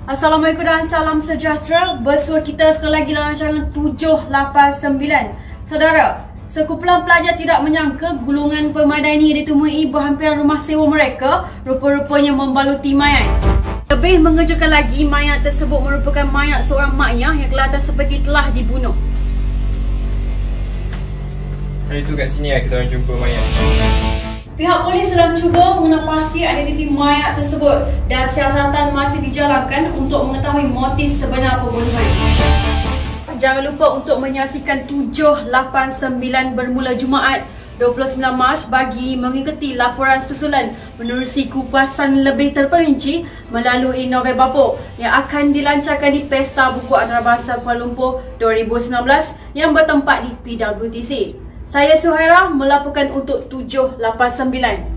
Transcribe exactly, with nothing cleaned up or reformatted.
Assalamualaikum dan salam sejahtera. Bersua kita sekali lagi dalam rancangan tujuh lapan sembilan. Saudara, sekumpulan pelajar tidak menyangka gulungan permadani yang ditemui berhampiran rumah sewa mereka rupa-rupanya membaluti mayat. Lebih mengejutkan lagi, mayat tersebut merupakan mayat seorang maknya yang kelihatan seperti telah dibunuh. Hari tu kat sini lah kita orang jumpa mayat. Pihak polis sedang cuba menepasi identiti mayat tersebut dan siasatan masih dijalankan untuk mengetahui motif sebenar pembunuhan. Jangan lupa untuk menyaksikan tujuh lapan sembilan bermula Jumaat dua puluh sembilan Mac bagi mengikuti laporan susulan menerusi kupasan lebih terperinci melalui novel Bapuk yang akan dilancarkan di Pesta Buku Antarabangsa Kuala Lumpur dua ribu sembilan belas yang bertempat di P W T C. Saya Suhaira melaporkan untuk tujuh lapan sembilan.